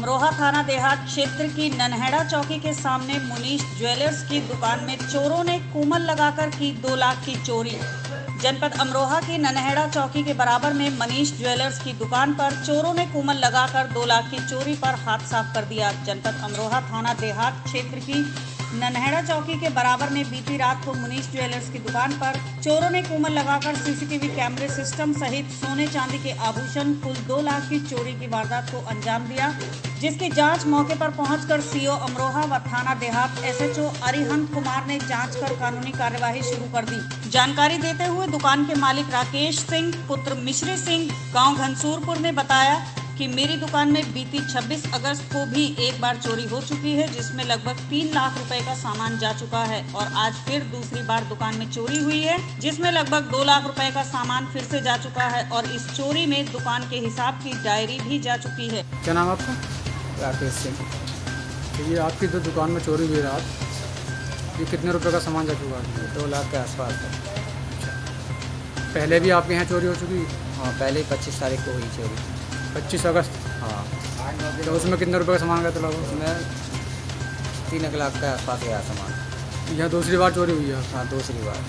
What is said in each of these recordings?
अमरोहा थाना देहात क्षेत्र की नन्हेड़ा चौकी के सामने मुनीश ज्वेलर्स की दुकान में चोरों ने कूमल लगाकर की 2 लाख की चोरी। जनपद अमरोहा की नन्हेड़ा चौकी के बराबर में मनीष ज्वेलर्स की दुकान पर चोरों ने कूमल लगाकर 2 लाख की चोरी पर हाथ साफ कर दिया। जनपद अमरोहा थाना देहात क्षेत्र की नन्हेड़ा चौकी के बराबर में बीती रात को मुनीष ज्वेलर्स की दुकान पर चोरों ने कूमल लगाकर सीसीटीवी कैमरे सिस्टम सहित सोने चांदी के आभूषण कुल 2 लाख की चोरी की वारदात को अंजाम दिया, जिसकी जांच मौके पर पहुंचकर सीओ अमरोहा व थाना देहात एसएचओ अरिहंत कुमार ने जांच कर कानूनी कार्यवाही शुरू कर दी। जानकारी देते हुए दुकान के मालिक राकेश सिंह पुत्र मिश्री सिंह गाँव घनसूरपुर ने बताया कि मेरी दुकान में बीती 26 अगस्त को भी एक बार चोरी हो चुकी है, जिसमें लगभग 3 लाख रुपए का सामान जा चुका है और आज फिर दूसरी बार दुकान में चोरी हुई है, जिसमें लगभग 2 लाख रुपए का सामान फिर से जा चुका है और इस चोरी में दुकान के हिसाब की डायरी भी जा चुकी है। क्या नाम आपका? राकेश सिंह। तो ये आपकी जो दुकान में चोरी हुई रात, ये कितने रुपए का सामान जा चुका है? 2 लाख के आसपास है। पहले भी आपके यहाँ चोरी हो चुकी? हाँ, पहले 25 तारीख को हुई चोरी। 25 अगस्त? हाँ। तो उसमें कितने रुपए का सामान गया था लगभग? उसमें 3 लाख के आसपास गया सामान। यहाँ दूसरी बार चोरी हुई है? हाँ, दूसरी बार।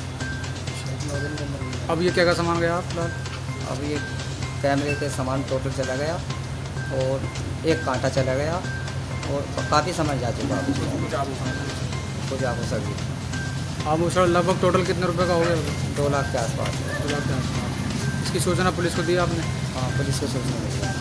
अब ये क्या सामान गया आप फिलहाल? अब ये कैमरे के सामान टोटल चला गया और एक कांटा चला गया और काफ़ी सामान जा चुका है। कुछ आभूषण भी। आभूषण लगभग टोटल कितने रुपए का हो गया? 2 लाख के आसपास। 2 लाख के आसपास। इसकी सूचना पुलिस को दी आपने? हाँ, पुलिस को सूचना दी।